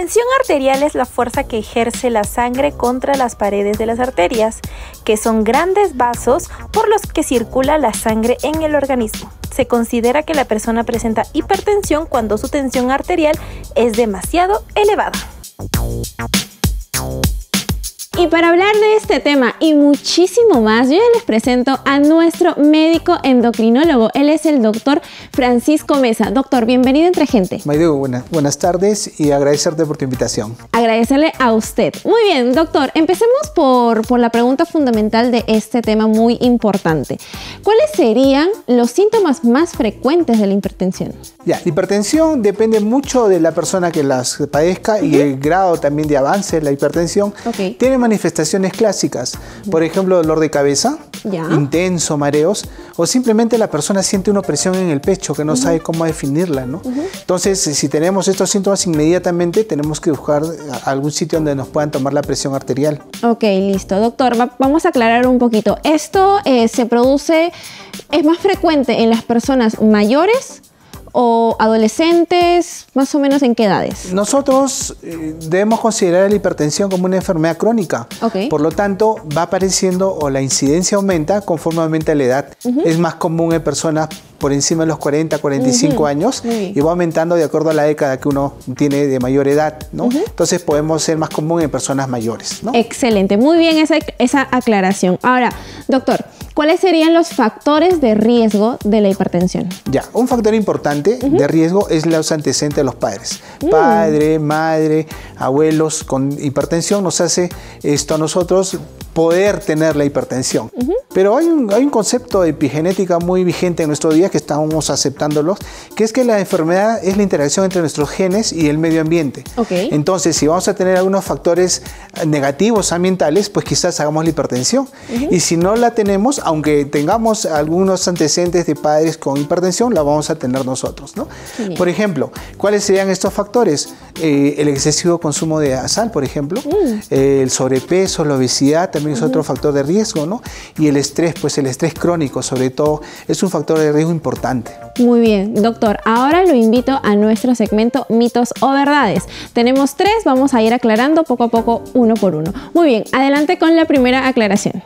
presión arterial es la fuerza que ejerce la sangre contra las paredes de las arterias, que son grandes vasos por los que circula la sangre en el organismo. Se considera que la persona presenta hipertensión cuando su tensión arterial es demasiado elevada. Y para hablar de este tema y muchísimo más, yo ya les presento a nuestro médico endocrinólogo. Él es el doctor Francisco Mesa. Doctor, bienvenido Entre Gente. Maydu, buenas tardes y agradecerte por tu invitación. Agradecerle a usted. Muy bien, doctor, empecemos por la pregunta fundamental de este tema muy importante. ¿Cuáles serían los síntomas más frecuentes de la hipertensión? Ya, la hipertensión depende mucho de la persona que las padezca y el grado también de avance de la hipertensión. Tiene manifestaciones clásicas, por ejemplo, dolor de cabeza, intenso, mareos, o simplemente la persona siente una opresión en el pecho que no sabe cómo definirla, ¿no? Entonces, si tenemos estos síntomas inmediatamente, tenemos que buscar algún sitio donde nos puedan tomar la presión arterial. Ok, listo. Doctor, vamos a aclarar un poquito. ¿Esto es más frecuente en las personas mayores o adolescentes? ¿Más o menos en qué edades? Nosotros debemos considerar la hipertensión como una enfermedad crónica. Por lo tanto, va apareciendo o la incidencia aumenta conforme aumenta la edad. Es más común en personas por encima de los 40, 45 años y va aumentando de acuerdo a la década que uno tiene de mayor edad, ¿no? Entonces podemos ser más común en personas mayores, ¿no? Excelente, muy bien esa aclaración. Ahora, doctor, ¿cuáles serían los factores de riesgo de la hipertensión? Ya, un factor importante de riesgo es los antecedentes de los padres. Padre, madre, abuelos con hipertensión nos hace esto a nosotros poder tener la hipertensión. Pero hay un concepto de epigenética muy vigente en nuestro día que estamos aceptándolos, que es que la enfermedad es la interacción entre nuestros genes y el medio ambiente. Entonces, si vamos a tener algunos factores negativos ambientales, pues quizás hagamos la hipertensión. Y si no la tenemos, aunque tengamos algunos antecedentes de padres con hipertensión, la vamos a tener nosotros, ¿no? Por ejemplo, ¿cuáles serían estos factores? El excesivo consumo de sal, por ejemplo, el sobrepeso, la obesidad, también es otro factor de riesgo, ¿no? Y el estrés, pues el estrés crónico, sobre todo, es un factor de riesgo importante. Muy bien, doctor. Ahora lo invito a nuestro segmento Mitos o Verdades. Tenemos 3, vamos a ir aclarando poco a poco, uno por uno. Muy bien, adelante con la primera aclaración.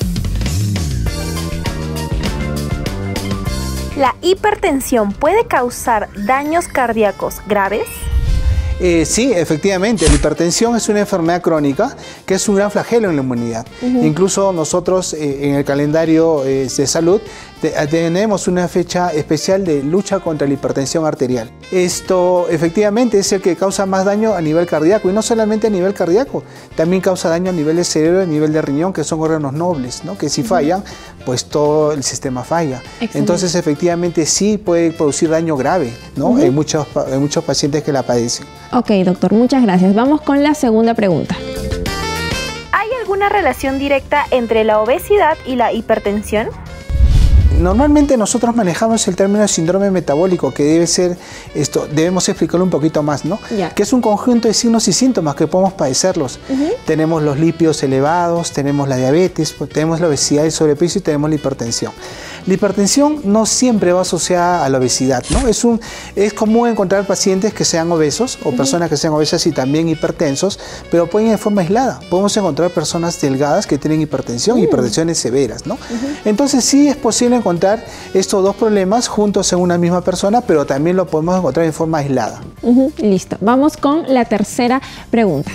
¿La hipertensión puede causar daños cardíacos graves? Sí, efectivamente, la hipertensión es una enfermedad crónica que es un gran flagelo en la humanidad. Incluso nosotros en el calendario de salud tenemos una fecha especial de lucha contra la hipertensión arterial. Esto efectivamente es el que causa más daño a nivel cardíaco y no solamente a nivel cardíaco, también causa daño a nivel de cerebro, a nivel de riñón, que son órganos nobles, ¿no? Que si fallan, pues todo el sistema falla. Entonces efectivamente sí puede producir daño grave, ¿no? Hay muchos pacientes que la padecen. Ok, doctor, muchas gracias. Vamos con la segunda pregunta. ¿Hay alguna relación directa entre la obesidad y la hipertensión? Normalmente nosotros manejamos el término de síndrome metabólico, que debe ser debemos explicarlo un poquito más, ¿no? Que es un conjunto de signos y síntomas que podemos padecerlos. Tenemos los lípidos elevados, tenemos la diabetes, tenemos la obesidad y el sobrepeso y tenemos la hipertensión. La hipertensión no siempre va asociada a la obesidad, ¿no? Es común encontrar pacientes que sean obesos o personas que sean obesas y también hipertensos, pero pueden ir de forma aislada. Podemos encontrar personas delgadas que tienen hipertensión y hipertensiones severas, ¿no? Entonces sí es posible encontrar estos dos problemas juntos en una misma persona, pero también lo podemos encontrar en forma aislada. Listo. Vamos con la tercera pregunta.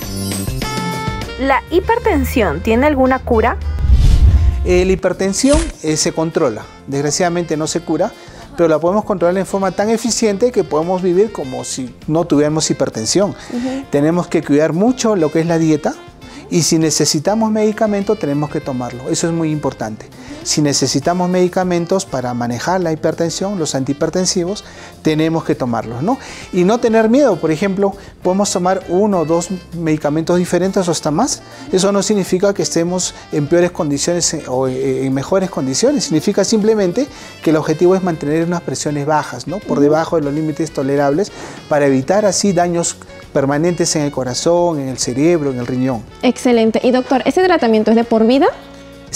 ¿La hipertensión tiene alguna cura? La hipertensión se controla, desgraciadamente no se cura, pero la podemos controlar en forma tan eficiente que podemos vivir como si no tuviéramos hipertensión. Tenemos que cuidar mucho lo que es la dieta y si necesitamos medicamento tenemos que tomarlo, eso es muy importante. Si necesitamos medicamentos para manejar la hipertensión, los antihipertensivos, tenemos que tomarlos, ¿no? Y no tener miedo, por ejemplo, podemos tomar 1 o 2 medicamentos diferentes o hasta más. Eso no significa que estemos en peores condiciones o en mejores condiciones, significa simplemente que el objetivo es mantener unas presiones bajas, ¿no? Por debajo de los límites tolerables para evitar así daños permanentes en el corazón, en el cerebro, en el riñón. Excelente. Y doctor, ¿ese tratamiento es de por vida? Sí.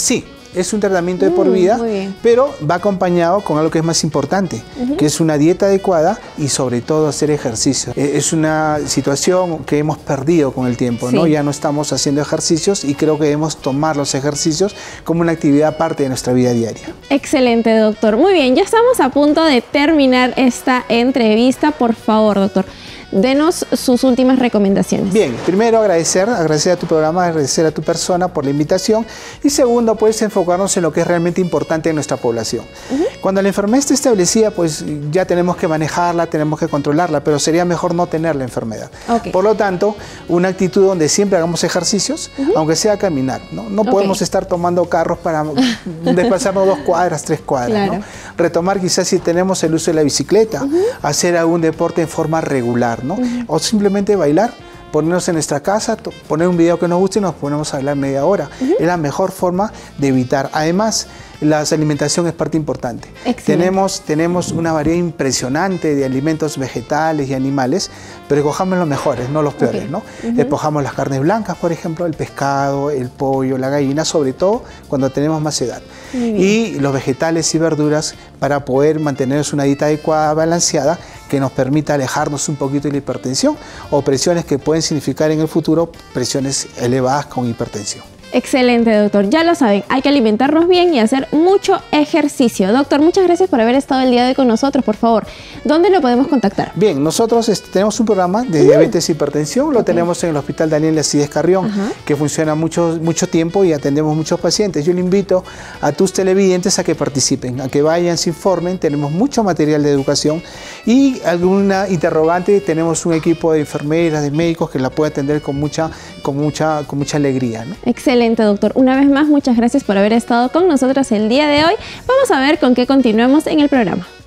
es un tratamiento de por vida, pero va acompañado con algo que es más importante, que es una dieta adecuada y sobre todo hacer ejercicio. Es una situación que hemos perdido con el tiempo, ¿no? Ya no estamos haciendo ejercicios y creo que debemos tomar los ejercicios como una actividad parte de nuestra vida diaria. Excelente, doctor. Muy bien, ya estamos a punto de terminar esta entrevista. Por favor, doctor, denos sus últimas recomendaciones. Bien, primero agradecer a tu programa, agradecer a tu persona por la invitación y segundo, pues enfocarnos en lo que es realmente importante en nuestra población. Cuando la enfermedad está establecida, pues ya tenemos que manejarla, tenemos que controlarla, pero sería mejor no tener la enfermedad. Por lo tanto, una actitud donde siempre hagamos ejercicios, aunque sea caminar, ¿no? No podemos estar tomando carros para desplazarnos 2 cuadras, 3 cuadras, ¿no? Retomar quizás si tenemos el uso de la bicicleta, hacer algún deporte en forma regular, ¿no? O simplemente bailar, ponernos en nuestra casa, poner un video que nos guste y nos ponemos a bailar media hora. Es la mejor forma de evitar. Además, la alimentación es parte importante. Tenemos una variedad impresionante de alimentos vegetales y animales, pero escojamos los mejores, no los peores, ¿no? Escojamos las carnes blancas, por ejemplo, el pescado, el pollo, la gallina, sobre todo cuando tenemos más edad. Y los vegetales y verduras para poder mantenernos una dieta adecuada, balanceada, que nos permita alejarnos un poquito de la hipertensión o presiones que pueden significar en el futuro presiones elevadas con hipertensión. Excelente, doctor. Ya lo saben, hay que alimentarnos bien y hacer mucho ejercicio. Doctor, muchas gracias por haber estado el día de hoy con nosotros. Por favor, ¿dónde lo podemos contactar? Bien, nosotros tenemos un programa de diabetes e hipertensión. Lo tenemos en el Hospital Daniel Acides Carrión, que funciona mucho tiempo y atendemos muchos pacientes. Yo le invito a tus televidentes a que participen, a que vayan, se informen. Tenemos mucho material de educación y alguna interrogante. Tenemos un equipo de enfermeras, de médicos que la puede atender con mucha alegría, ¿no? Excelente, doctor. Una vez más, muchas gracias por haber estado con nosotros el día de hoy. Vamos a ver con qué continuamos en el programa.